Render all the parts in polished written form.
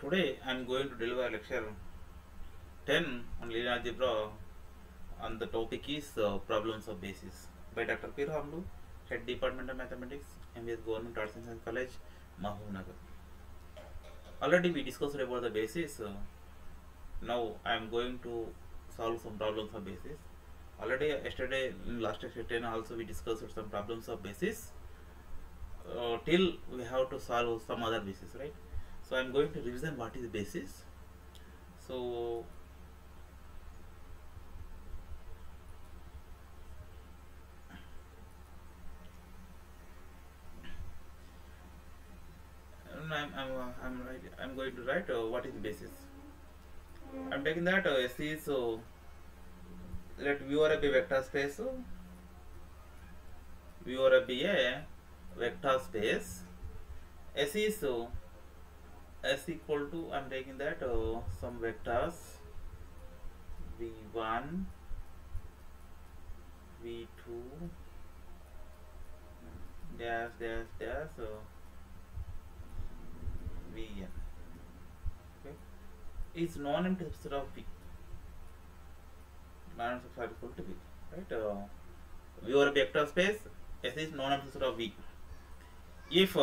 Today I am going to deliver lecture 10 on linear algebra and the topic is problems of basis by Dr. P. Ramlu, Head Department of Mathematics, MBS Government Arts and Science College, Mahbubnagar. Already we discussed about the basis. Now I am going to solve some problems of basis. Already yesterday in last lecture 10 also we discussed some problems of basis. Till we have to solve some other basis, right? So I am going to revision what is basis. So I'm going to write what is the basis. I'm taking that S is let V or a be vector space. V or a be a vector space. S is S equal to, I'm taking that some vectors V1, V2, dash dash dash Vn. Okay, is non-empty subset of V. Non-empty subset equal to V, right? V or a vector space, S is non-empty subset of V. If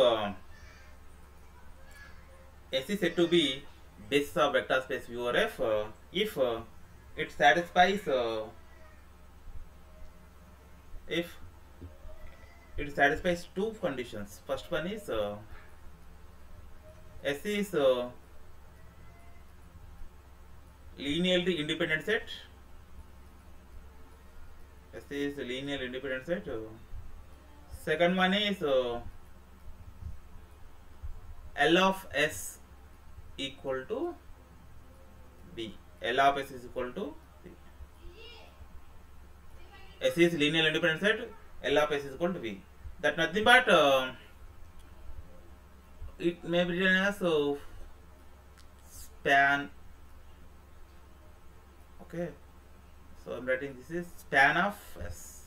S is said to be basis of vector space V or F, if it satisfies if it satisfies two conditions. First one is S is linearly independent set. S is linearly independent set. Second one is L of S equal to B. L of S is equal to B. S is linearly independent set. L of S is equal to B. That nothing but it may be written as span. Okay, so I'm writing this is span of S.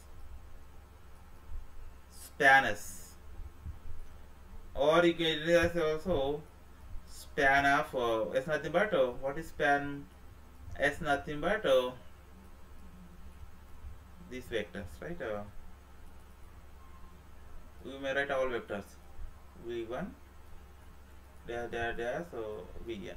Span S. Or you can write as also span of S nothing but what is span S nothing but these vectors, right? We may write all vectors V1 dash so Vn.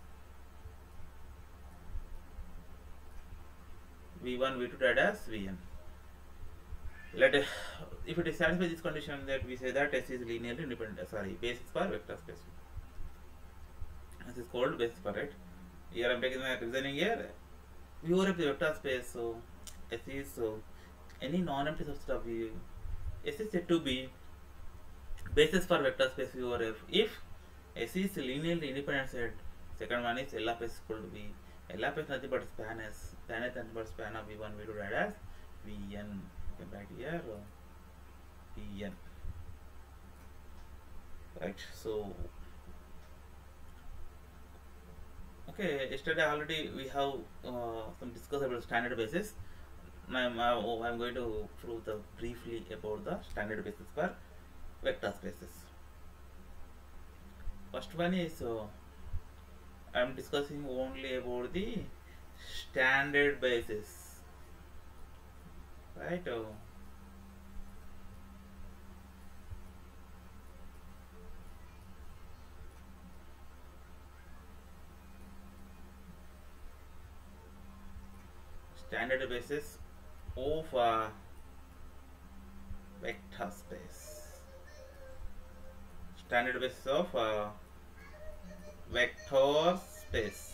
V1 V2 dash Vn. Let if it is satisfied this condition, that we say that S is linearly independent, basis for vector space. This is called basis for, right? Here I am taking the reasoning here. V over F the vector space, so S is any non-empty subset of V. S is said to be basis for vector space V over F if S is linearly independent set. Second one is L of S equal to V. L of S nothing but span S. Span S nothing but span of V1 V2 dash Vn. You can write here Vn. Right. So okay, yesterday already we have some discuss about standard basis. Now I'm going to prove briefly about the standard basis for vector spaces. First one is I am discussing only about the standard basis, right? Standard basis of vector space. Standard basis of vector space.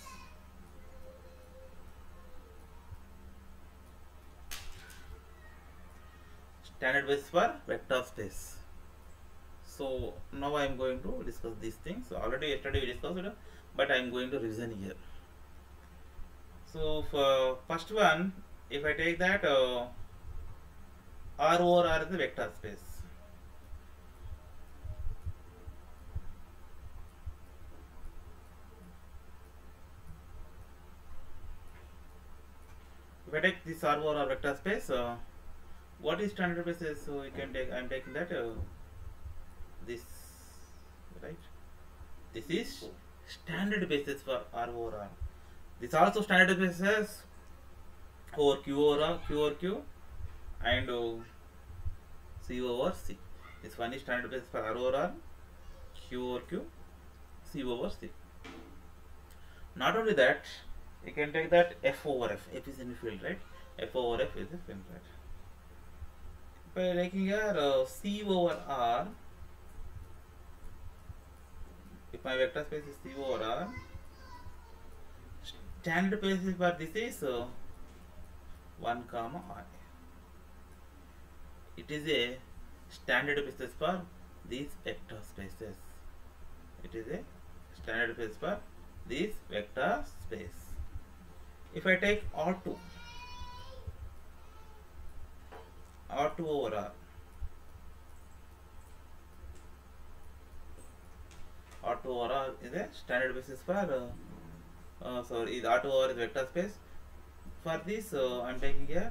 Standard basis for vector space. So now I am going to discuss these things. So already yesterday we discussed it, but I am going to revision here. So for first one, if I take that R over R is the vector space. If I take this R over R vector space, what is standard basis? So you can take, I am taking that this, right? This is standard basis for R over R. This also standard basis over Q over R, Q over Q, and C over C. This one is standard basis for R over R, Q over Q, C over C. Not only that, you can take that F over F. F is in the field, right? F over F is the field, right? By taking here C over R, if my vector space is C over R, standard basis for this is 1 comma I. It is a standard basis for these vector spaces. It is a standard basis for this vector space. If I take R2 over R, R2 over R is a standard basis for sorry, is R2 over is vector space. For this I am taking here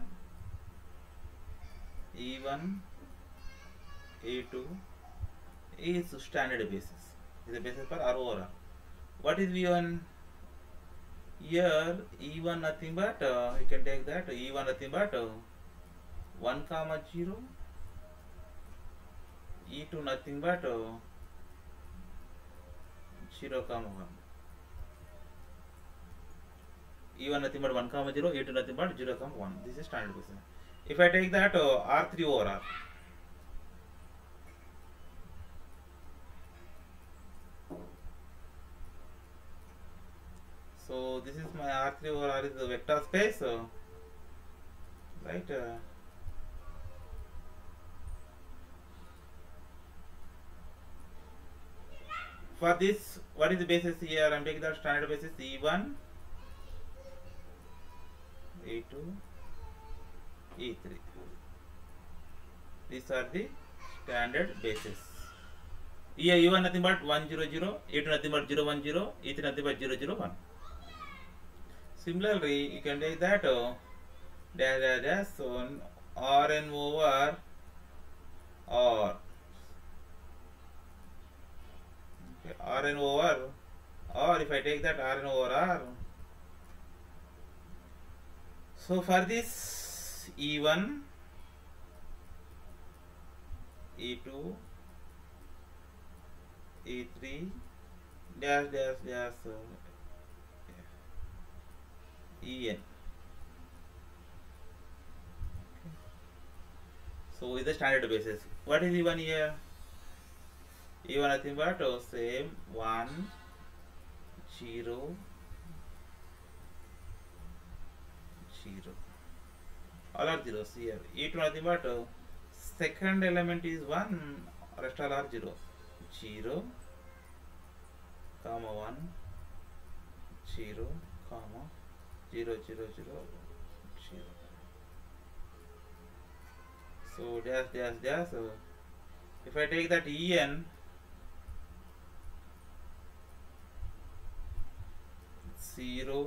E1, E2 is standard basis. Is a basis for R over R. What is V1? Here E1 nothing but you can take that E1 nothing but 1 comma 0, E2 nothing but 0 comma 1. E1 nothing but 1 comma 0, E2 nothing but 0 comma 1. This is standard basis. If I take that R3 over R, so this is my R3 over R is the vector space, right? For this, what is the basis here? I am taking the standard basis E1, E2, E3. These are the standard basis. Here E1 nothing but 1 0 0, E2 nothing but 0 1 0, E3 nothing but 0 0 1. Similarly, you can take that dash on Rn over R. Okay, Rn over R. If I take that Rn over R, so for this E1, E2, E3 dash En. So is the standard basis. What is E1 here? E1 nothing but same 1 0 0. All are zeros here. E2 nothing but second element is 1, rest all are 0. 0 comma 1 0 comma 0 0 0 0. So dash. So if I take that En, 0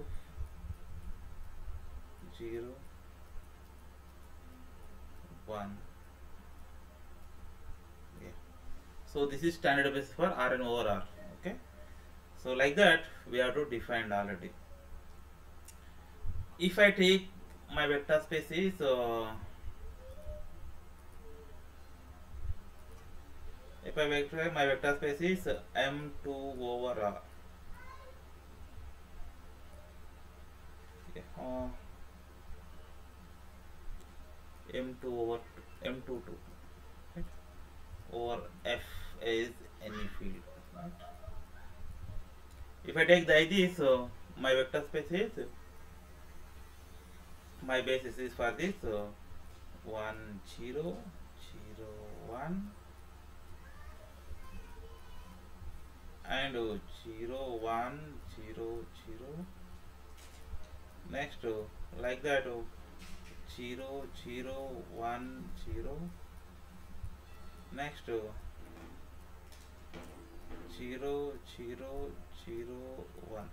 0 1. Yeah. So this is standard basis for Rn over R. Okay. So like that we have to define already. If I take my vector space is if I vector my vector space is M2 over R. M2 over M22, right? Over F is any field, right? If I take the ID, so my vector space is my basis is for this 1 0 0 1 and 0 1 0 0. Next like that 0 0 1 0. Next 0 0 0 1.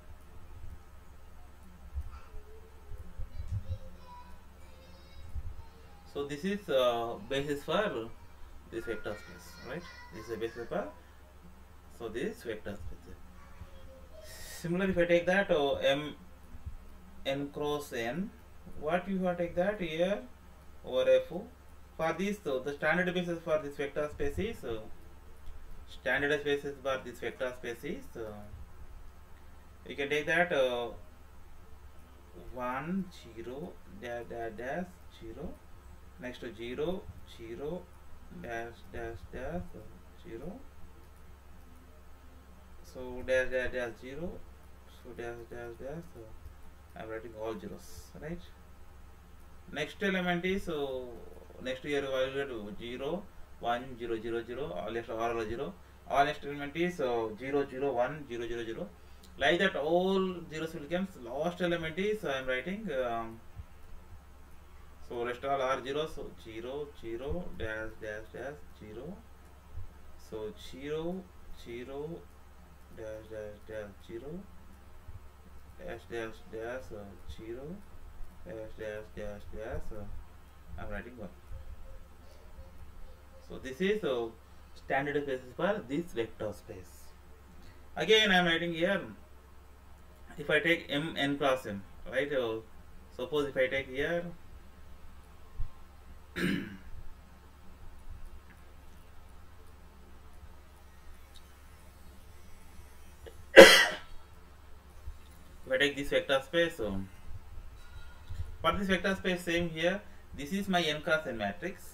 So this is basis for this vector space, right? This is a basis for, so this vector space. Similarly, if I take that m n cross n, what you have to take that here over f. For this, the standard basis for this vector space is standard basis for this vector space is you can take that 1 0 dash dash dash 0, next to 0 0 dash dash dash 0, so dash dash dash 0, so dash dash dash, so I'm writing all zeros, right? Next element is next year I will get 0 1 0 0 0, all next all 0, all next element is 0 0 1 0 0 0, like that all zeros will become. Last element is I am writing so rest all are zeros, so 0 0 dash dash dash 0, so 0 0 dash dash dash 0 dash dash dash 0 dash dash dash dash I'm writing 1. So this is standard basis for this vector space. Again I am writing here, if I take m n cross n, right? Suppose if I take here if I take this vector space, for this vector space same here, this is my n cross n matrix.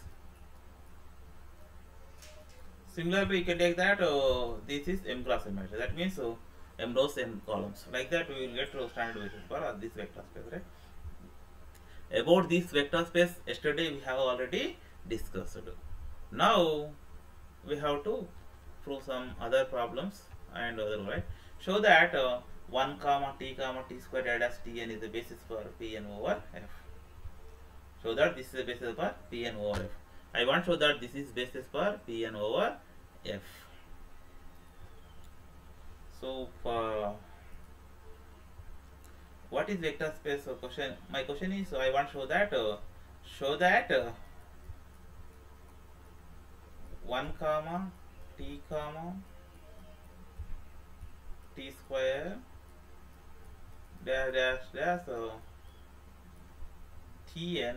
Similarly, you can take that this is m cross n matrix. That means m rows n columns. Like that, we will get to standard basis for this vector space, right? About this vector space, yesterday we have already discussed. Now we have to prove some other problems and other, right? Show that 1 comma t square dash tn is the basis for Pn over f. Show that this is the basis for Pn over f. I want to show that this is basis for Pn over f. So for what is vector space? So question, my question is, I want to show that 1 comma t square dash dash dash tn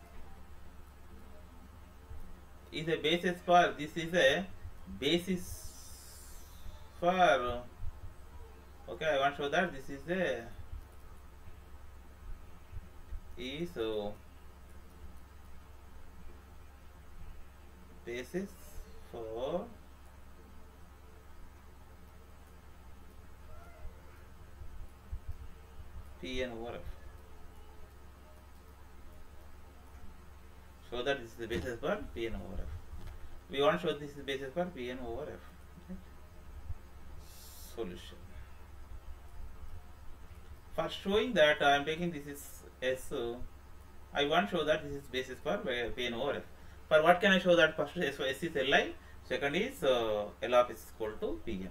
is a basis for, this is a basis for, okay, I want to show that this is a basis for Pn over f. Show that this is the basis for Pn over f. We want to show this is the basis for Pn over f. Right? Solution. For showing that I am taking this is S, I want to show that this is basis for Pn over f. For what can I show that? First S is Li, second is L of S is equal to Pn.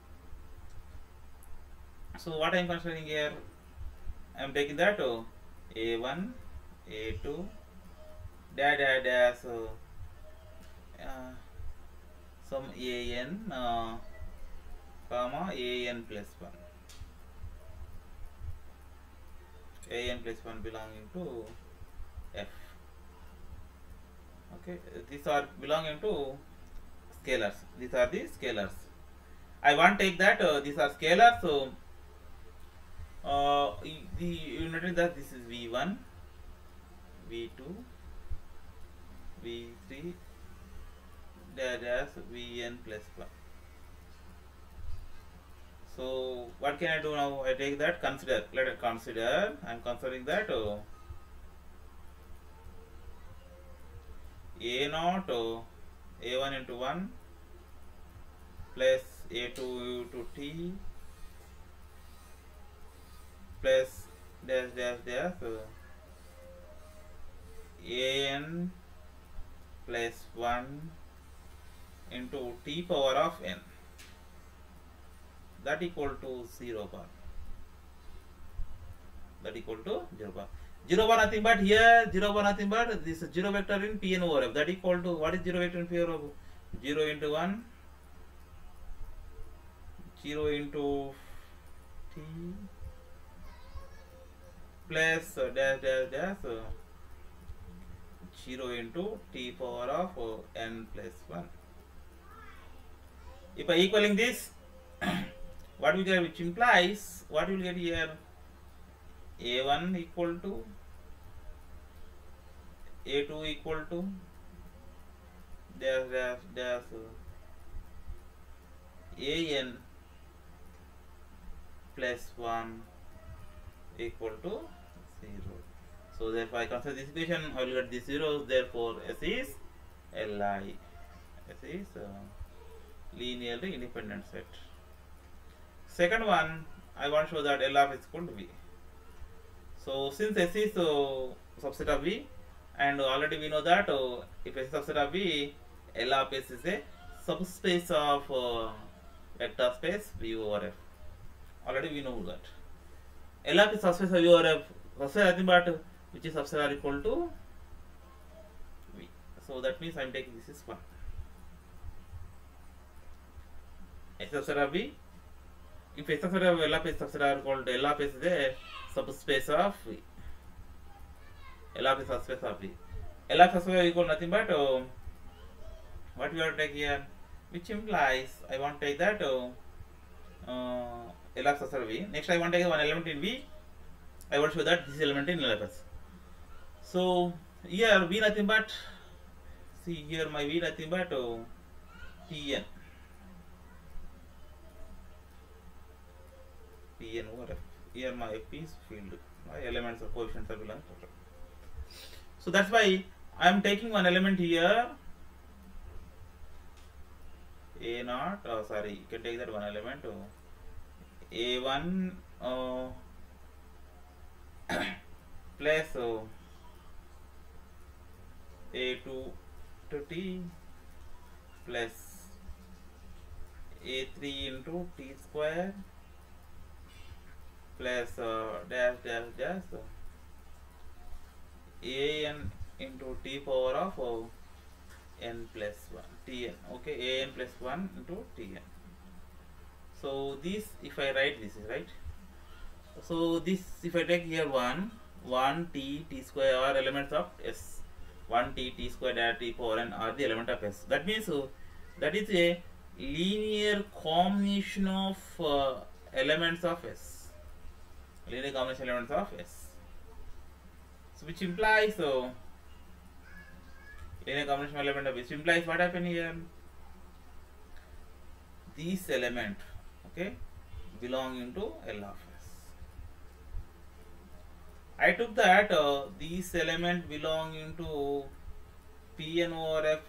So what I am considering here, I am taking that A1, A2, dash dash some AN, comma AN plus 1. AN plus 1 belonging to F. Okay, these are belonging to scalars. These are the scalars. I want to take that these are scalars. So you notice that this is V1, V2, V3, dash Vn plus 1. So what can I do now? I take that, consider, let us consider, I am considering that A0 A1 into 1 plus A2 to T plus dash dash dash An plus 1 into T power of n, that equal to 0 bar, that equal to 0 bar. 0 bar nothing but here, 0 bar nothing but this 0 vector in Pn over f, that equal to, what is 0 vector in Pn over f? 0 into 1, 0 into plus dash dash dash 0 into t power of n plus 1. If I equaling this, what we get, which implies what we will get here, a1 equal to a2 equal to dash dash dash an plus 1 equal to 0. So therefore I consider this equation, I will get these zeros, therefore S is Li. S is linearly independent set. Second one, I want to show that L of S equal to V. So since S is subset of V, and already we know that if S is subset of V, L of S is a subspace of vector space V over F. Already we know that. L of S subspace of V over F, subspace nothing but which is subset are equal to V. So that means I am taking this is 1. S subset of V. If S subset of L of S subset are called L of S is a subspace of V. L of S subspace of V. L of S subspace equal nothing but what we are to take here, which implies I want to take that L of subspace of V. Next I want to take one element in V. I want to show that this element in L of S. So here V nothing but, see here my V nothing but Pn. Pn over F. Here my F is field. My elements or coefficients are belong to F. So that's why I am taking one element here. A naught. Sorry, you can take that one element. A1 plus A2 to T plus A3 into T square plus dash dash dash an into T power of n plus 1 Tn. Okay, an plus 1 into Tn. So this, if I write this is right. So this, if I take here 1 t square are elements of S. 1 t square dash t power n are the element of S. That means that is a linear combination of elements of S. Linear combination elements of S. So which implies linear combination element of which implies what happened here? This element, okay, belonging to L of S. I took that this element belonging to Pn over F.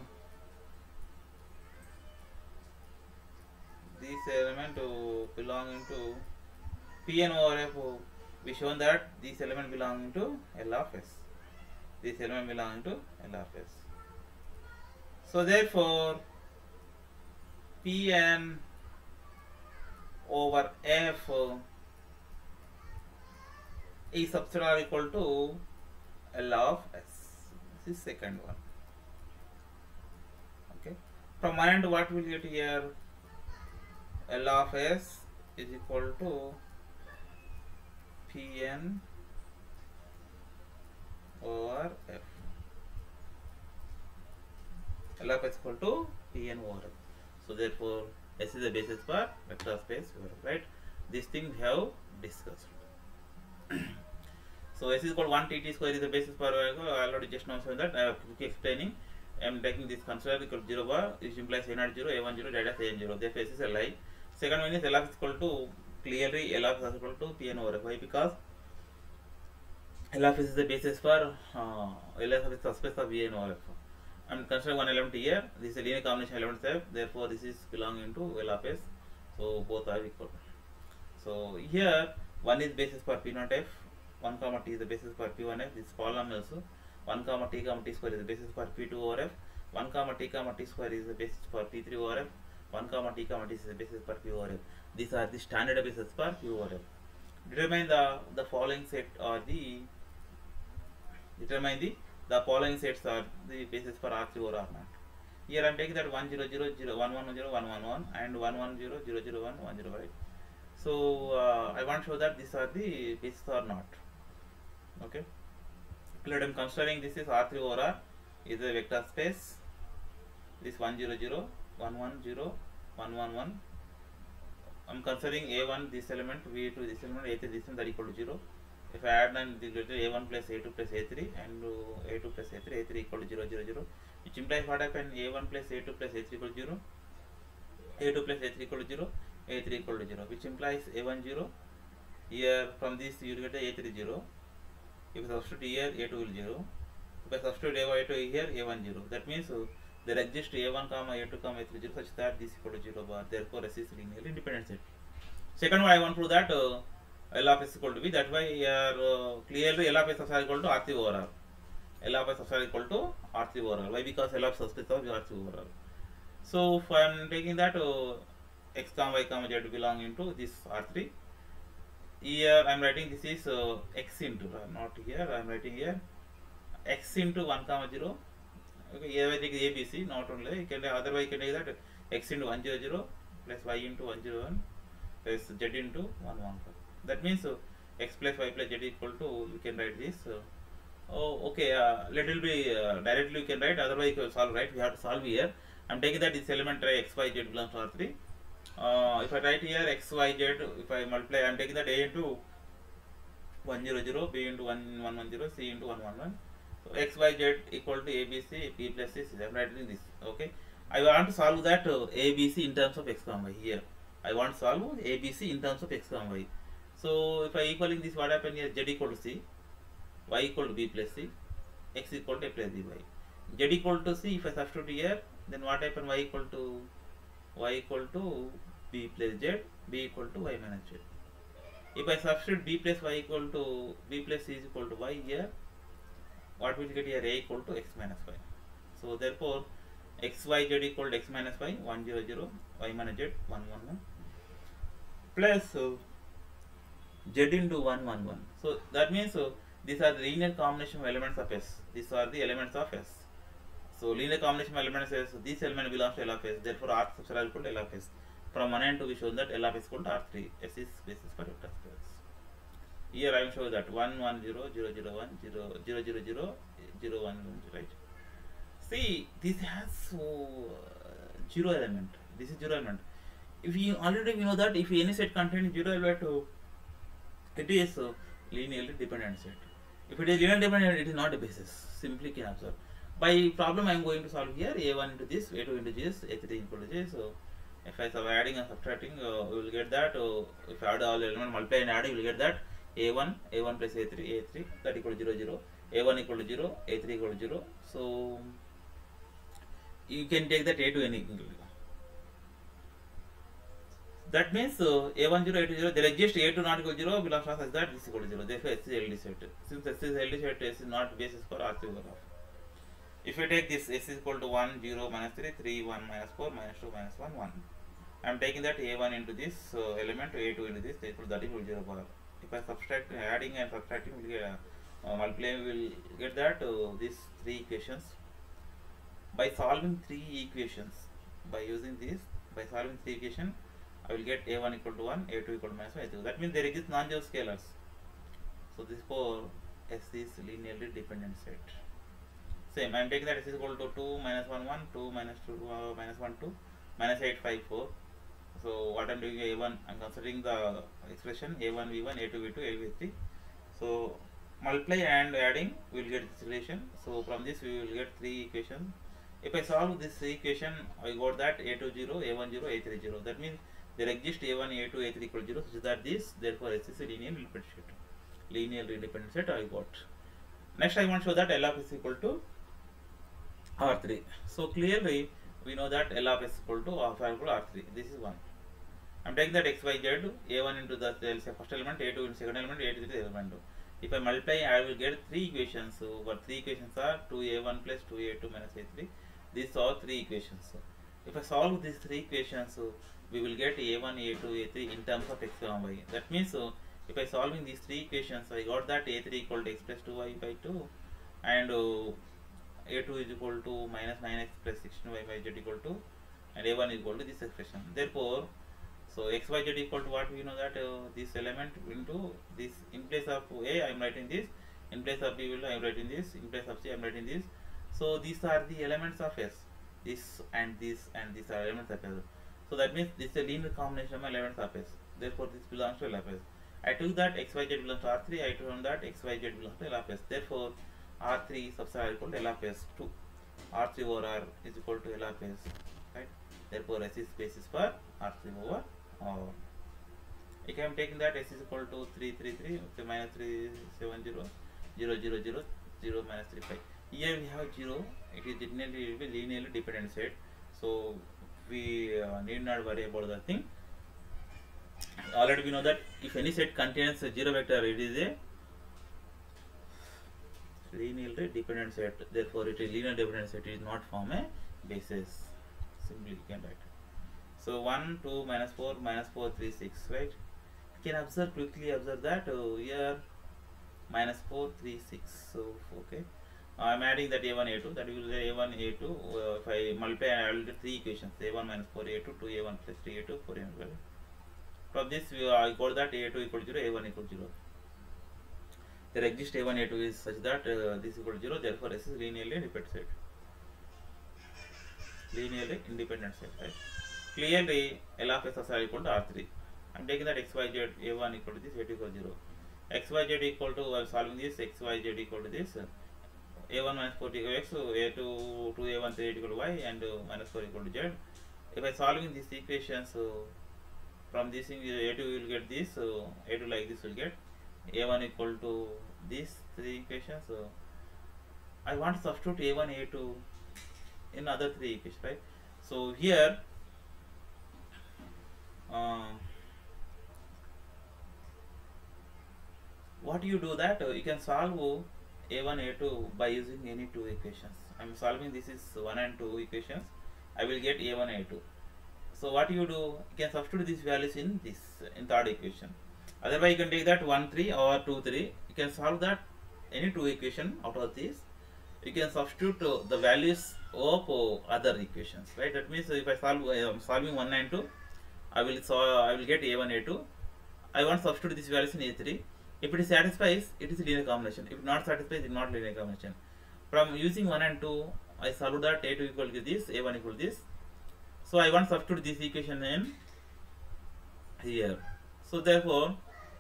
This element belonging to Pn over F. We shown that this element belonging to L of S. This element belonging to L of S. So therefore, Pn over F is subset are equal to L of S. This is second one. Okay. From my end, what we will get here? L of S is equal to Pn over F. L of S equal to Pn over F. So therefore, S is the basis for vector space, right? This thing we have discussed. So S is equal to 1 t square is the basis for I already just now said that I have quickly explaining. I am taking this consider equal to 0 bar, which implies a0 0, a1 0, dash an 0. Therefore S is a lie. Second one is L of S equal to, clearly L of S is equal to Pn over F. Why? Because L of S is the basis for L of S subspace of Vn over F. I am considering one element here. This is a linear combination element F. Therefore this is belonging to L of S. So both are equal. So here one is basis for P naught F. 1 comma t is the basis for P1F. This column also 1 comma t square is the basis for P2 over F. 1 comma t square is the basis for P3 over F. 1 comma t is the basis for P over F. These are the standard basis for P over F. Determine the following set or the following sets are the basis for R3 over R0. Here I am taking that 1 0 0 0 1 1 0 1 1 1 and 1 1 0 0 0 1 1 0, right? So I want to show that these are the bases or not. Okay. Let them considering this is R3 over R is a vector space. This 1 0 0 1 1 0 1 1 1. I'm considering A1 this element, V2 this element, A3 this element that equal to 0. If I add then the A1 plus A2 plus A3 and A2 plus A3, A3 equal to 0 0 0, which implies what happened, A1 plus A2 plus A3 equal to 0, A2 plus A3 equal to 0, A3 equal to 0, which implies A1 0. Here from this you will get A3 0. If you substitute here, A2 will 0. If I substitute A2 here, A1 0. That means there exists A1 comma A2 comma A3 0 such that this equal to 0 bar. Therefore S is linearly independent set. Second one I want to prove that L of S equal to B. That's why here clearly L of S is equal to R3 over R. L of S is equal to R3 over R. Why? Because L of subscript of R3 over R. So if I am taking that X comma Y comma Z belong into this R3. Here I am writing this is X into, not here, I am writing here X into 1 comma 0. Okay, here I take ABC, not only, you can otherwise you can take that X into 1 0 0 plus Y into 1 0 1 plus Z into 1 1 1. That means X plus Y plus Z equal to, you can write this. Okay, let it be directly you can write, otherwise you can solve, right? We have to solve here. I am taking that this element X, Y, Z belongs to R3. If I write here X, Y, Z, if I multiply, I am taking that A into 1 0 0, B into 1 1 1 0, C into 1 1 1. So X, Y, Z equal to ABC, P plus C, I am writing this. Okay. I want to solve that ABC in terms of X comma Y here. I want to solve ABC in terms of X comma Y. So if I equaling this, what happen here? Z equal to C, Y equal to B plus C, X equal to A plus BY. Z equal to C, if I substitute here, then what happen? Y equal to B plus Z, B equal to Y minus Z. If I substitute B plus Y equal to B plus C is equal to Y here, what will get here? A equal to X minus Y. So therefore X Y Z equal to X minus Y 1 0 0, Y minus Z 1 1 1 plus Z into 1 1 1. So that means these are the linear combination of elements of S. These are the elements of S. So linear combination of elements S, this element belongs to L of S. Therefore R subscribe equal to L of S. From 1 and 2 we show that L of S equal to R3. S is basis for vector space. Here I will show that 1 1 0 0 0 1 0 0 0 0 0 1 1, right? See, this has 0 element. This is 0 element. If we already know that if any set contains 0 element, it is linearly dependent set. If it is linearly dependent, it is not a basis. Simply can observe. By problem I am going to solve here A1 into this, A2 into this, A3 equal to this. So if I am adding and subtracting, we will get that. If I add all elements, multiply and add, you will get that A1 plus A3 that equal to 0 0, A1 equal to 0, A3 equal to 0. So you can take that A to any. That means A1 0, A2 0, there exists A2 not equal to 0 belongs to such that this is equal to 0. Therefore S is LD set. Since S is LD set, S is not basis for R3 over R. If you take this, S is equal to 1 0 minus 3 3 1 minus 4 minus 2 minus 1 1. I am taking that A1 into this element, A2 into this, therefore that equal to 0 bar. If I subtract, adding and subtracting, we will get multiplying, we will get that these 3 equations. By solving 3 equations, by using this, by solving 3 equations, I will get A1 equal to 1, A2 equal to minus 1, A3. That means there exist non-zero scalars. So this for S is linearly dependent set. Same, I am taking that S is equal to 2 minus 1 1, 2 minus 2 minus 1 2, minus 8 5 4. So what I am doing A1, I am considering the expression A1 V1, A2 V2, A3 V3. So multiply and adding, we will get this relation. So from this we will get 3 equations. If I solve this equation, I got that A2 0, A1 0, A3 0. That means there exists A1, A2, A3 equal to 0, such that this, therefore S is a linear independent set. Linear independent set I got. Next I want to show that L of S equal to R3. So clearly we know that L of S equal to R3. This is 1. I am taking that X, Y, Z, A1 into the first element, A2 into second element, A3 into the element. If I multiply, I will get 3 equations. So what 3 equations are 2A1 plus 2A2 minus A3. These are 3 equations. If I solve these 3 equations, we will get A1, A2, A3 in terms of X comma Y. That means if I solving these 3 equations, I got that A3 equal to X plus 2Y by 2 and A2 is equal to minus 9X plus 16Y by Z equal to, and A1 is equal to this expression. Therefore So xyz equal to what? We know that this element into this, in place of a I am writing this, in place of b I am writing this, in place of c I am writing this. So these are the elements of S. This and this and these are elements of S. So that means this is a linear combination of elements of S. Therefore this belongs to L of S. I took that xyz belongs to R3. I took that xyz belongs to L of S. Therefore R3 subset equal to L of S. 2 R3 over R is equal to L of S. Right? Therefore S is basis for R3 over R. If I am taking that S is equal to 333, okay, minus 370, 0, 0, 0, 0, minus 35. Here we have 0. It is linearly dependent set. So we need not worry about that thing. Already we know that if any set contains a 0 vector, it is a linearly dependent set. Therefore it is linear dependent set. It is not form a basis. Simply you can write. So 1, 2, minus 4, minus 4, 3, 6, right? You can quickly observe that here minus 4, 3, 6. So okay, I am adding that a1, a2. That will be a1, a2. If I multiply, I will get 3 equations: a1 minus 4, a2, 2a1 plus 3a2, 4a1. From this, I got that a2 equal to 0, a1 equal to 0. There exists a1, a2 is such that this is equal to 0. Therefore, S is linearly independent set. Linearly independent set, right? Clearly, L of S are equal to R3. I am taking that xyz a1 equal to this, a2 equal to 0. xyz equal to, I am solving this, xyz equal to this, a1 minus 4 equal to x, a2, 2a1, 3 equal to y, and minus 4 equal to z. If I solving these equations, from this thing, a2 will get this, a2 like this will get, a1 equal to these 3 equations. I want to substitute a1, a2 in other 3 equations, right? So here, what you do that you can solve a1, a2 by using any 2 equations. I am solving this is 1 and 2 equations. I will get a1, a2. So what you do, you can substitute these values in this, in third equation. Otherwise you can take that 1, 3 or 2, 3. You can solve that any 2 equation out of this. You can substitute the values of other equations, right? That means if I solve, I am solving 1 and 2, I will get a1, a2. I want to substitute these values in a3. If it satisfies, it is a linear combination. If not satisfies, it is not linear combination. From using 1 and 2, I solved that a2 equal to this, a1 equal to this. So I want to substitute this equation in here. So therefore,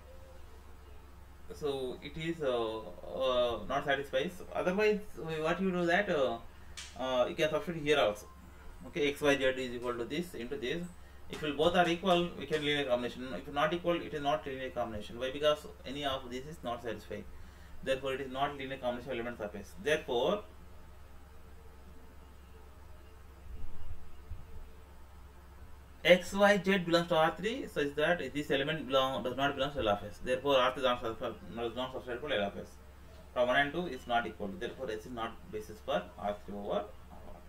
so it is not satisfies. Otherwise, what you do that you can substitute here also. Okay, xyz is equal to this into this. If both are equal, we can linear combination. If not equal, it is not linear combination. Why? Because any of this is not satisfied. Therefore, it is not linear combination of elements of S. Therefore, xyz belongs to R3 such that this element does not belong to L of S. Therefore, R3 does not substitute for L of S. From 1 and 2 is not equal. Therefore, S is not basis for R3 over R1.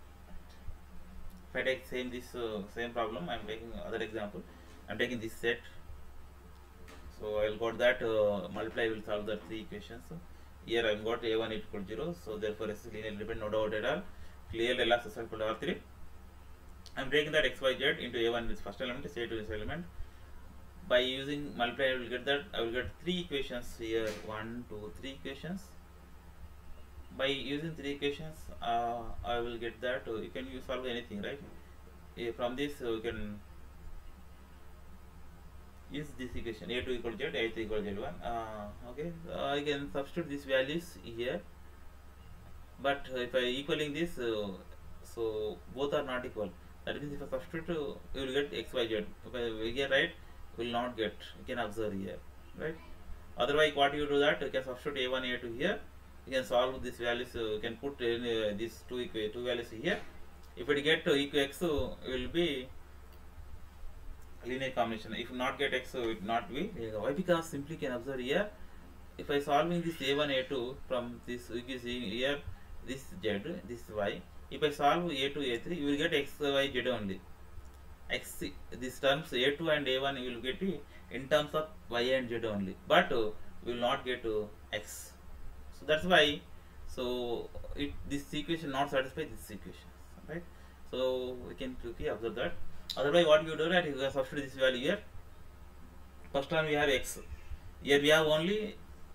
If I take same problem, I am taking other example. I am taking this set. So I will got that multiply will solve the 3 equations. Here I am got a1 equal to 0. So therefore, S is linearly independent, no doubt at all. Clearly, L of S equal to R3. I am taking that xyz into a1 is first element, a2 is second element. By using multiply, I will get that. I will get 3 equations here. 1, 2, 3 equations. By using 3 equations, I will get that. You can solve anything, right? From this, you can use this equation: a2 equal to z, a3 equal to z1. Okay, I can substitute these values here. But if I equaling this, so both are not equal. That means if I substitute, you will get xyz. If I here write, you will not get. You can observe here, right? Otherwise, what you do that you can substitute a1, a2 here. You can solve these values. You can put these two values here. If it get equal x, it will be linear combination. If not get x, it will not be linear. Why? Because simply can observe here. If I solving this a1, a2 from this, you can see here this z, this y. If I solve a2, a3, you will get x, y, z only. X, these terms a2 and a1 you will get in terms of y and z only, but we will not get x. So that's why. So this equation not satisfy this equation, right? So we can quickly observe that. Otherwise, what you do that you can substitute this value here. First one we have x. Here we have only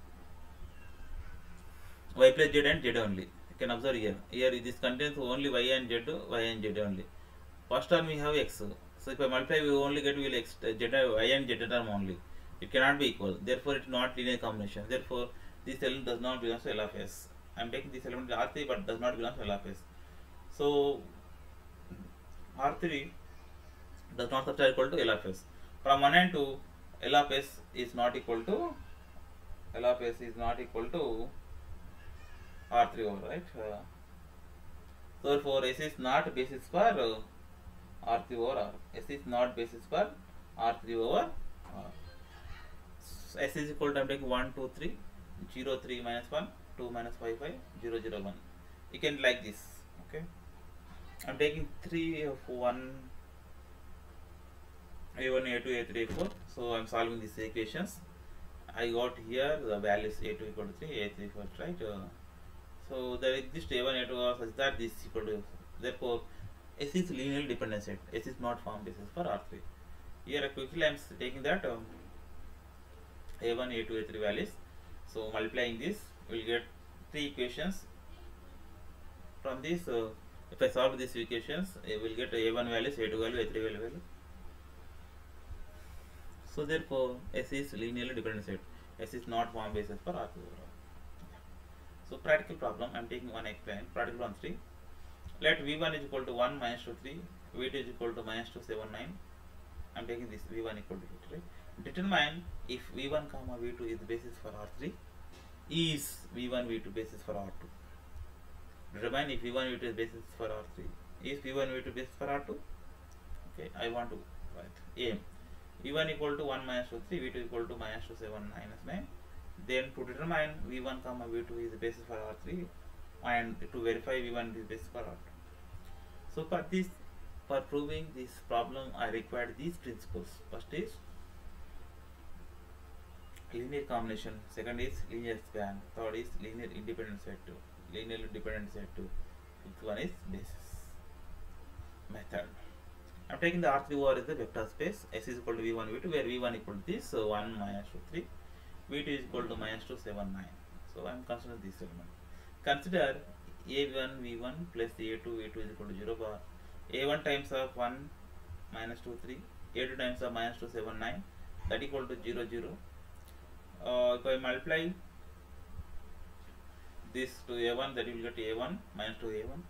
y plus z and z only. You can observe here. Here this contains only y and z only. First term we have x. So if I multiply, we only get will x y and z term only. It cannot be equal. Therefore, it is not linear combination. Therefore, this element does not belong to L of S. I am taking this element R3, but does not belong to L of S. So R3 does not substitute equal to L of S. From 1 and 2, L of S is not equal to R3 over, right? Therefore, S is not basis for R3 over R. S is not basis for R3 over R. S is equal to, I am taking 1, 2, 3, 0, 3 minus 1, 2 minus 5, 5, 0, 0, 1. You can like this, okay? I am taking 3 of 1, A1, A2, A3, A4. So I am solving these equations. I got here the values A2 equal to 3, A3 equal to, right? So there exists A1, A2 are such that this is equal to, therefore S is linearly dependent set. S is not form basis for R3. Here quickly I am taking that A1, A2, A3 values. So multiplying this, we will get 3 equations. From this, if I solve these equations, I will get A1 values, A2 value, A3 value. So therefore, S is linearly dependent set. S is not form basis for R2 over R. So practical problem, I am taking one explain. Practical one 3. Let V1 is equal to 1 minus 2 3, V2 is equal to minus 2 7 9. I am taking this V1 equal to 2 3. Determine if V1 comma V2 is the basis for R3. Is V1 V2 basis for R2? Determine if V1 V2 is basis for R3. Is V1 V2 basis for R2? Okay, I want to write aim. V1 equal to 1 minus 2 3, V2 equal to minus 2 7 minus 9. Then to determine V1 comma V2 is the basis for R3, and to verify V1 is basis for R2. So for proving this problem, I required these principles. First is linear combination, second is linear span, third is linear independent set 2, linearly dependent set 2, fifth one is basis method. I am taking the R3 over is the vector space. S is equal to V1 V2, where V1 equal to this, so 1 minus 2 3, V2 is equal to minus 2 7 9. So I am considering this element. Consider A1 V1 plus A2 V2 is equal to 0 bar. A1 times of 1 minus 2 3, A2 times of minus 2 7 9, that equal to 0 0. If I multiply this to A1, that you will get A1 minus 2A1,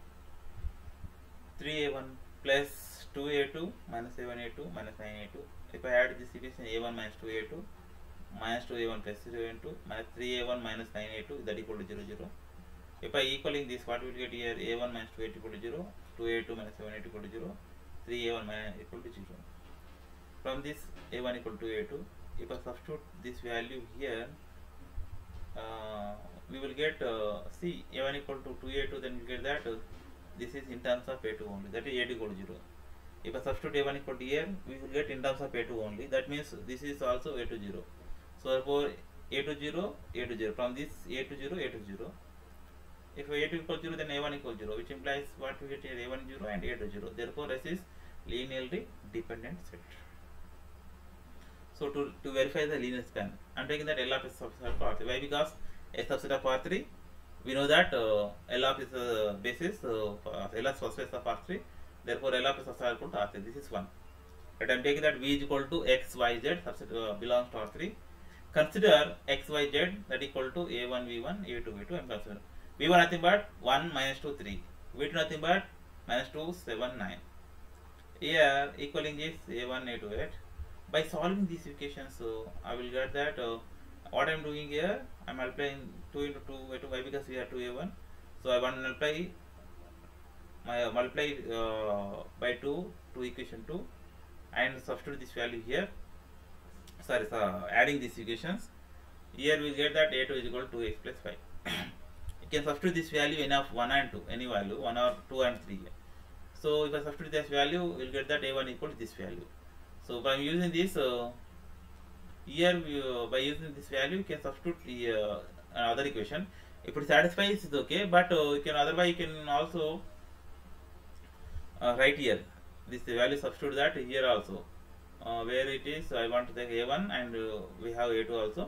3A1 plus 2A2 minus 7A2 minus 9A2. If I add this equation, A1 minus 2A2 minus 2A1 plus 0A2 minus 3A1 minus 9A2, that equal to 0 0. If I equaling this, what we will get here? A1 minus 2A2 equal to 0, 2A2 minus 7A2 equal to 0, 3A1 minus equal to 0. From this, A1 equal to A2. If I substitute this value here, we will get see A1 equal to 2A2, then we get that this is in terms of A2 only, that is A2 equal to 0. If I substitute A1 equal to here, we will get in terms of A2 only, that means this is also A2 0. So therefore A2 0, A2 0. From this A2 0, A2 0. If A2 equal to 0, then A1 equal to 0, which implies what we get here, A1 0 and A2 0. Therefore S is linearly dependent set. So to verify the linear span, I am taking that L of S subset of R3. Why? Because S subset of R3, we know that L of is a basis, L of subset of R3. Therefore L of S subset equal to R3. This is 1. But I am taking that V is equal to X, Y, Z subset belongs to R3. Consider X, Y, Z that equal to A1, V1, A2, V2. I am considering V1 nothing but 1 minus 2 3, V2 nothing but minus 2 7 9. Here equaling this A1, A2, 8. By solving these equations, I will get that what I am doing here, I am multiplying 2 into 2 A2, why? Because we have 2A1. So I want to multiply by 2 to equation 2 and substitute this value here. Sorry, adding these equations. Here we get that A2 is equal to 2x plus 5. You can substitute this value in of 1 and 2, any value, 1 or 2 and 3. So if I substitute this value, we will get that A1 equal to this value. So by using this, here by using this value, you can substitute the another equation. If it satisfies, it's okay, but you can otherwise you can also write here this value substitute that here also, where it is I want to take a1 and we have a2 also.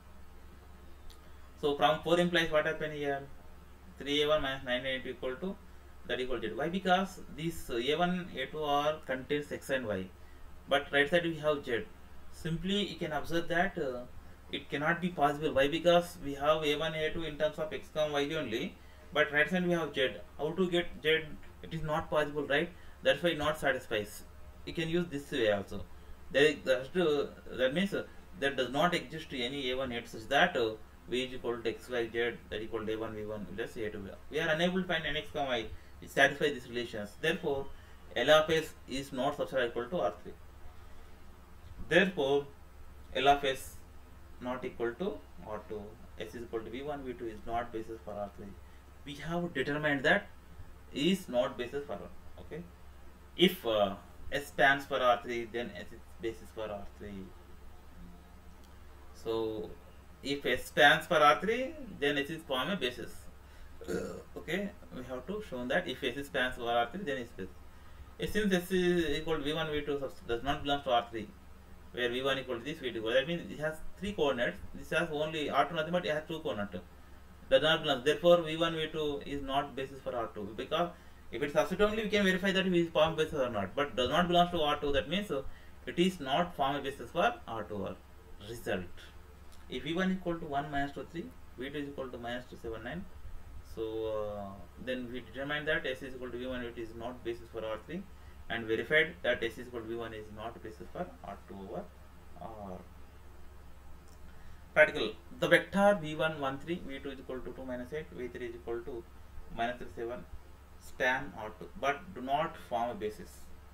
So from 4 implies what happened here, 3a1 minus 9a2 equal to that equal to z. Why? Because these a1 a2 are contains x and y, but right side we have z. Simply you can observe that it cannot be possible. Why? Because we have a1 a2 in terms of x comma y only, but right side we have z. How to get z? It is not possible, right? That's why not satisfies. You can use this way also. That means there does not exist any a1 a2 such that v is equal to x y z that equal to a1 v1 plus a2 v1. We are unable to find an x comma y which satisfies these relations. Therefore, L of s is not substitute equal to R3. Therefore, L of s not equal to R2. S is equal to v1 v2 is not basis for R3. We have determined that is not basis for R1. Okay. If S stands for R3, then S is basis for R3. So if S stands for R3, then S is form a basis. Okay, we have to show that if S stands for R3, then it's basis. Since S is equal to v1 v2 does not belong to R3, where v1 equal to this v2, that means it has 3 coordinates. This has only R2 nothing, but it has 2 coordinates. Does not belong. Therefore, v1 v2 is not basis for R2, because if it's substitute only, we can verify that it is form basis or not. But does not belong to R2, that means it is not form a basis for R2 or result. If v1 equal to 1 minus 2 3, v2 is equal to minus 2 7 9. So then we determine that S is equal to v1 v2 is not basis for R3, and verified that S is equal to v1 is not basis for R2 over R. Practical. The vector v1 1 3, v2 is equal to 2 minus 8, v3 is equal to minus 3 7 span R2, but do not form a basis.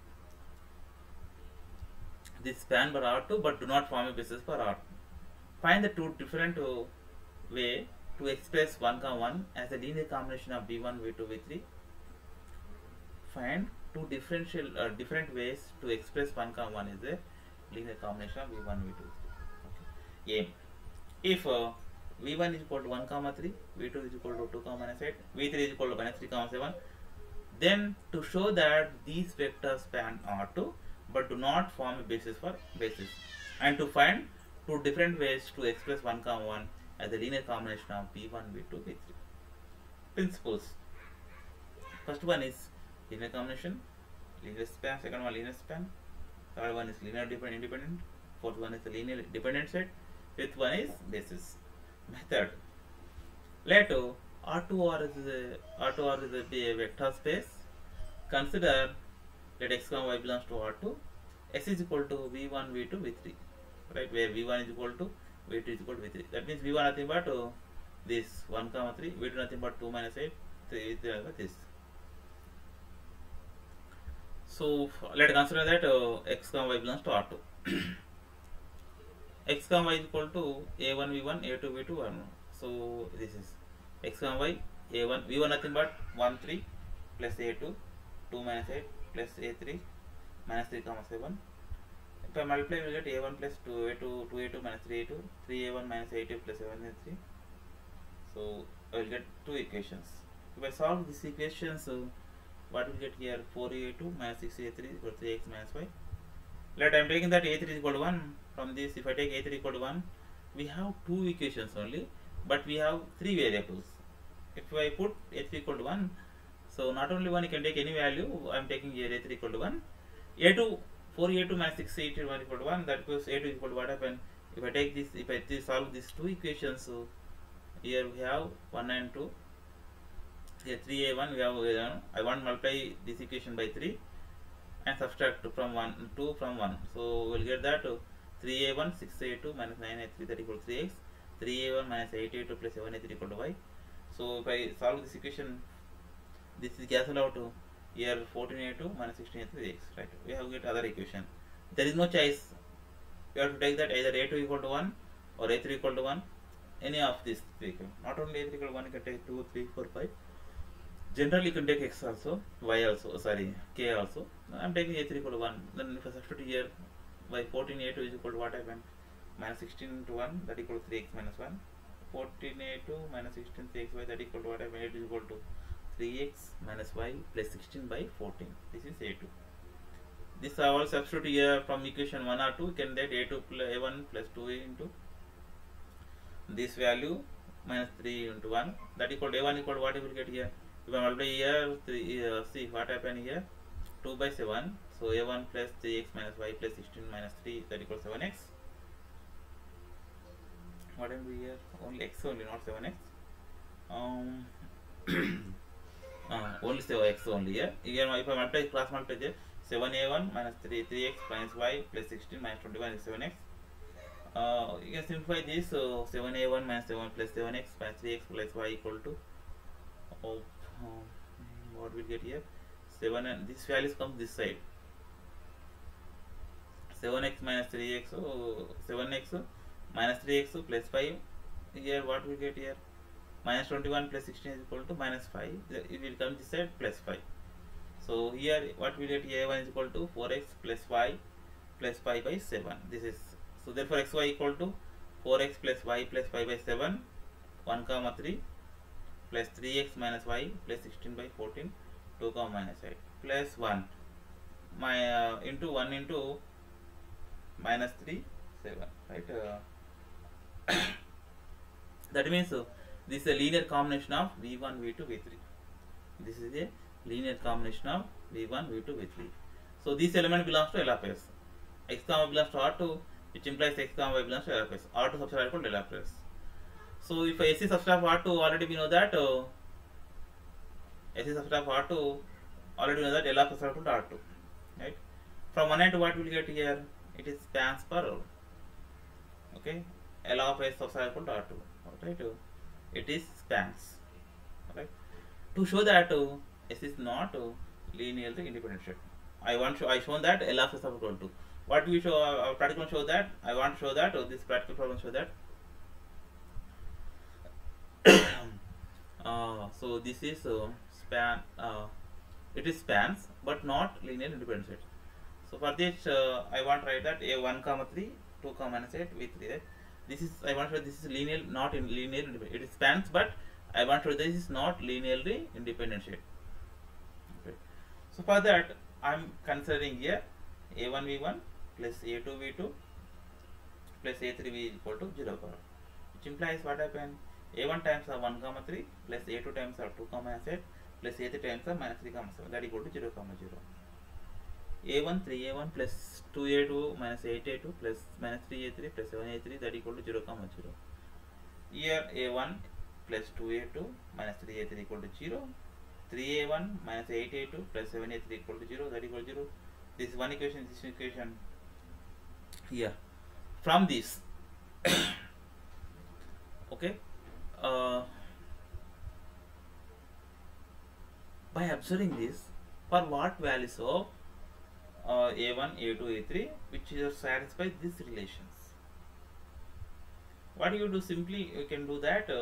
This span for R2, but do not form a basis for R2. Find the two different way to express 1, 1 as a linear combination of v1, v2, v3. Find two different ways to express 1, 1 is a linear combination of v1, v2, v3. Okay. If v1 is equal to 1, 3, v2 is equal to 2, minus 8, v3 is equal to minus 3, 7, then to show that these vectors span R2 but do not form a basis for basis, and to find two different ways to express 1, 1 as a linear combination of v1, v2, v3. Principles. First one is linear combination, linear span. Second one linear span. Third one is linear independent. Fourth one is the linear dependent set. Fifth one is basis. Method. Let R2R is a vector space. Consider that x comma y belongs to R2. S is equal to v1, v2, v3. Right, where v1 is equal to v2 is equal to v3. That means v1 nothing but this 1, 3, v2 nothing but 2 minus 8, 3 is this. So let us consider that x comma y belongs to R2. X comma y is equal to a1 v1, a2 v2, 1. So this is x comma y, a1 v1 nothing but 1 3 plus a2, 2 minus 8 plus a3 minus 3, 7. If I multiply, we will get a1 plus 2a2, 2a2 minus 3a2, 3a1 minus a2 plus 7a3. So I will get two equations. If I solve these equations, what we get here? 4a2 minus 6a3 equal to 3x minus y. Let I am taking that a3 is equal to 1. From this, if I take a3 equal to 1, we have two equations only, but we have three variables. If I put a3 equal to 1, so not only 1, you can take any value. I am taking here a3 equal to 1. a2, 4a2 minus 6a2 1 equal to 1. That goes a2 equal to what happened? If I take this, if I solve these two equations, so here we have 1 and 2. Here 3a1 we have I want to multiply this equation by 3 and subtract from 1 2 from 1. So we will get that 3a1 6a2 minus 9a3 that equal to 3x. 3a1 minus 8a2 plus 7a3 equal to y. So if I solve this equation, this is cancelled out to here 14a2 minus 16a3 x. Right? We have get other equation. There is no choice. You have to take that either a2 equal to 1 or a3 equal to 1. Any of these three. Not only a3 equal to 1, you can take 2, 3, 4, 5. Generally, you can take x also, y also, sorry, k also. I am taking a3 equal to 1. Then if I substitute here, by 14a2 is equal to what happened? Minus 16 to 1, that equal to 3x minus 1. 14a2 minus 16 3xy, that equal to what happened? 8 is equal to 3x minus y plus 16 by 14. This is a2. This I will substitute here from equation 1 or 2. You can get a2 plus a1 plus 2a into this value minus 3 into 1, that equal to a1 equal to what you will get here. If I multiply here 3, see what happened here, 2 by 7, so a1 plus 3x minus y plus 16 minus 3, that equals 7x. What am we here? Only x only, not 7x. Only 7x only here. Here if I multiply, cross multiply 7a1 minus 3x minus y plus 16 minus 21 is 7x. You can simplify this, so 7a1 minus 7 plus 7x minus 3x plus y equal to what we get here, 7, and this values comes this side, 7x minus 3x, so 7x minus 3x plus 5, here what we get here, minus 21 plus 16 is equal to minus 5, it will come this side plus 5. So here what we get here, a1 is equal to 4x plus y plus 5 by 7. This is, so therefore xy equal to 4x plus y plus 5 by 7, 1 comma 3 plus 3x minus y plus 16 by 14, 2 comma minus 8 plus 1 into 1 into minus 3, 7, right? That means this is a linear combination of v1, v2, v3. This is a linear combination of v1, v2, v3. So this element belongs to L of s. X comma belongs to R2, which implies x comma y belongs to L of s. R2 subset equal to L of s. So if S is subset of R2, already we know that S is subset of R2, already we know that L of s equal to R2, right? From 1 end to what we will get here? It is spans per row. Okay, L of s subset equal to R2, right? It is spans, right? To show that S is not linearly independent set, I shown that L of s is equal to. What we show, our practical show that, I want to show that, this practical problem show that. So this is span, it is spans but not linear independent set. So for this I want to write that a1 comma 3, 2 comma minus 8 v3, right? This is, I want to show this is linear, not in linear independent. It is spans, but I want to show this is not linearly independent set. Okay. So for that I am considering here a1 v1 plus a2 v2 plus a3 v equal to 0, which implies what happened, a1 times of 1 comma 3 plus a2 times of 2 comma minus 8 plus a3 times of minus 3 comma 7, that equal to 0 comma 0. a1 3a1 plus 2a2 minus 8a2 plus minus 3a3 plus 7a3, that equal to 0 comma 0. Here a1 plus 2a2 minus 3a3 equal to 0, 3a1 minus 8a2 plus 7a3 equal to 0, that equal to 0. This is one equation, this equation. Here from this okay, by observing this, for what values of a1, a2, a3 which is satisfy these relations, what you do, simply you can do that,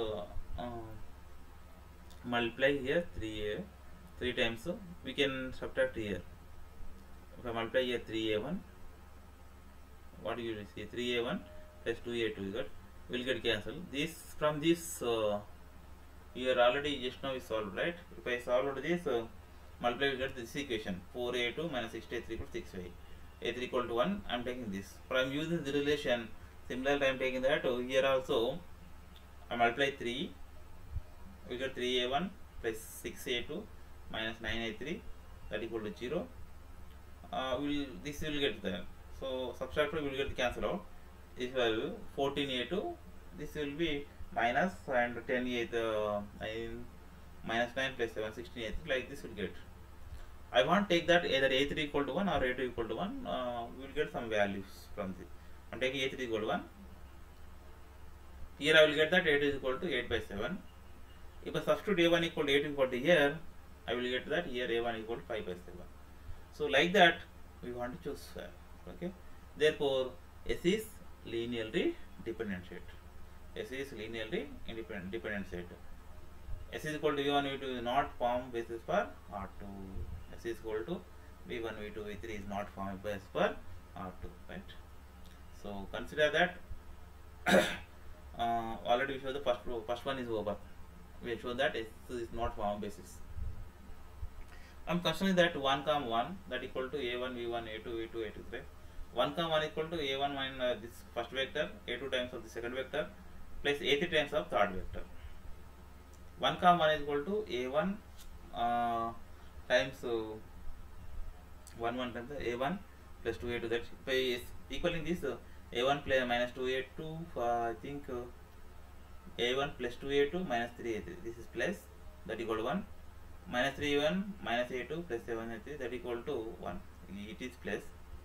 multiply here 3a 3 times, we can subtract here. If I multiply here 3a1, what do you see, 3a1 plus 2a2 will get cancelled. This from this here already just now we solved, right? If I solve this, multiply, we get this equation 4a2 minus 6a3 equals 6a, a3 equal to 1. I am taking this. From using the relation, similarly I am taking that here also. I multiply 3, we get 3a1 plus 6a2 minus 9a3, that equal to 0. This will get there. So subtract, we will get cancel out. This value 14a2, this will be minus, and 10a, minus 9 plus 7, 16a3, like this will get. I want to take that either a3 equal to 1 or a2 equal to 1, we will get some values from this. I am taking a3 equal to 1. Here I will get that a2 is equal to 8 by 7. If I substitute a1 equal to a2 equal to here, I will get that here a1 equal to 5 by 7. So like that we want to choose. Okay. Therefore S is linearly dependent set. S is linearly dependent set. S is equal to v1 v2 is not form basis for R2. S is equal to v1 v2 v3 is not form basis for R2, right? So consider that already we showed the first one is over. We show that S is not form basis. I'm considering that 1 comma 1 that equal to a1 v1 a2 v2 a2 right. 1 comma 1 equal to a1 minus this first vector, a2 times of the second vector plus a3 times of third vector. 1 comma 1 is equal to a1 times 1 times a1 plus 2a2, that by equaling this a1 plus minus 2a2 I think a1 plus 2a2 minus 3a3, this is plus, that equal to 1, minus 3a1 minus a2 plus 7a3, that equal to 1, it is plus.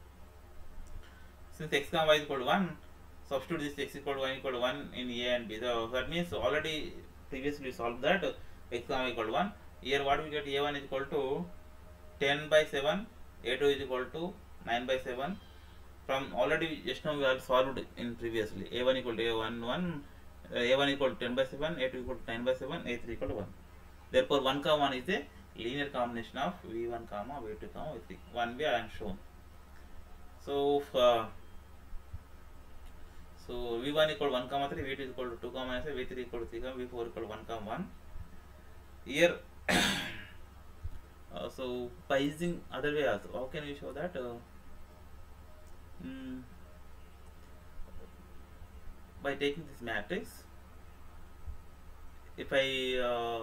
Since x comma y is equal to 1, substitute this x equal to y equal to 1 in a and b. So that means already previously solved that x comma equal to 1. Here what we get, a1 is equal to 10 by 7, a2 is equal to 9 by 7. From already just now we have solved in previously. A1 equal to a1 equal to 10 by 7, a2 equal to 9 by 7, a3 equal to 1. Therefore 1 comma 1 is a linear combination of v1 comma v2 comma v3. One way I am shown. So so v1 equal to 1 comma 3, v2 equal to 2 comma 9, v3 equal to 3 comma, v4 equal to 1 comma 1. Here so by using other way also, how can we show that? By taking this matrix, if I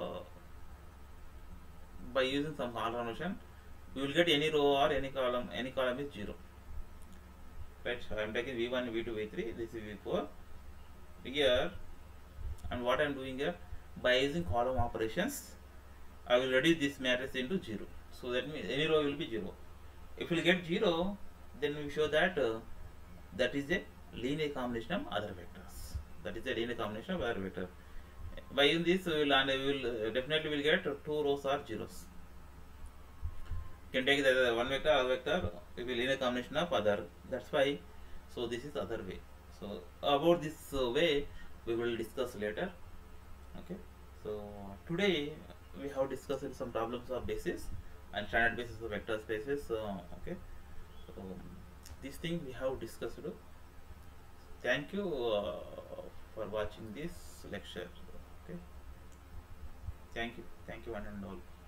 by using some transformation, we will get any row or any column is 0. Right, so I am taking v1, v2, v3, this is v4 here, and what I am doing here, by using column operations, I will reduce this matrix into 0. So that means any row will be 0. If we get 0, then we show that that is a linear combination of other vectors. That is a linear combination of other vector. By using this, we will definitely will get 2 rows or zeros. You can take the one vector, other vector, it will linear combination of other. That's why. So this is other way. So about this way we will discuss later. Okay. So today we have discussed some problems of basis and standard basis of vector spaces. Okay. So this thing we have discussed. Thank you for watching this lecture. Okay. Thank you one and all.